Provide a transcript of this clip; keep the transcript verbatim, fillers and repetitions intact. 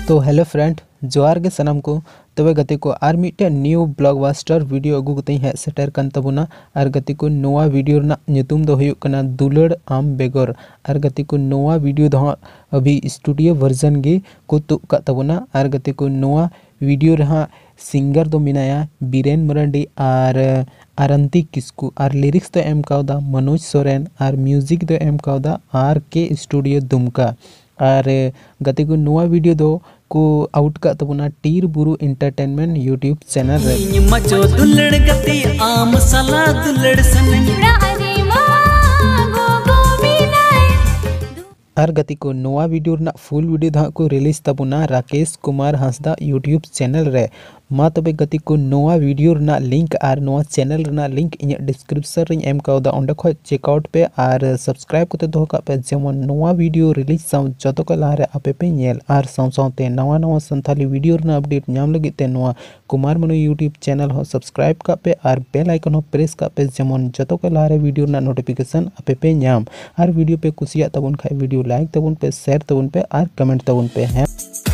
तो hello friend जोहार के सनम को तबे गति को आर मिटे न्यू ब्लॉकबस्टर वीडियो अगू गते है सेटर कन तबुना आर गति को नोवा वीडियो ना nyutum दो हुयुक कना दुलड़ आम बेगोर आर गति को नोवा वीडियो दो अभी स्टूडियो वर्जन गे को तुक का तबुना आर गति को नोवा वीडियो रहा सिंगर दो मिनाया बीरेन मरांडी आर आरंती किस्कू आर लिरिक्स दो एम कावदा मनोज सोरेन आर म्यूजिक दो एम कावदा आर के स्टूडियो दुमका आर गति को नोवा वीडियो दो को आउट का तबुना टीर बुरु एंटरटेनमेंट यूट्यूब चैनल रे मचो दुलड़ गति आम सला दुलड़ सनंगड़ा अरे मां गो गो मिनाए आर गति को नोवा वीडियो ना फुल वीडियो दा को रिलीज तबुना राकेश कुमार हंसदा यूट्यूब चैनल रे मा तबे गति को नोवा वीडियो ना लिंक आर नोवा चैनल ना लिंक इन डिस्क्रिप्शन रे एम कावदा ओंडे खो चेकआउट पे आर सब्सक्राइब करते दो का पे जेमन नोवा वीडियो रिलीज साउ जतो को लारे आपे पे नेल आर साउ साउते नवा नवा संथाली वीडियो ना अपडेट नाम लगी ते नोवा कुमार मनोज यूट्यूब चैनल हो सब्सक्राइब का पे आर बेल आइकन हो प्रेस का पे जेमन जतो को लारे वीडियो ना नोटिफिकेशन आपे पे नाम आर वीडियो पे कुसिया तबुन खाय वीडियो लाइक तबुन पे शेयर तबुन पे आर कमेंट तबुन पे है।